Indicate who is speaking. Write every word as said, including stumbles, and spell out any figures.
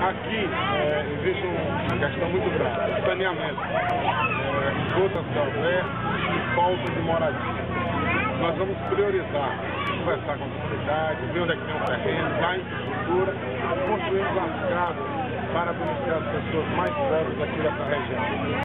Speaker 1: Aqui é, existe uma questão muito grave, saneamento, é, esgoto a céu aberto e falta de moradia. Nós vamos priorizar, conversar com a comunidade, ver onde é que tem o terreno, dar infraestrutura, construir as casas para beneficiar as pessoas mais pobres aqui dessa região.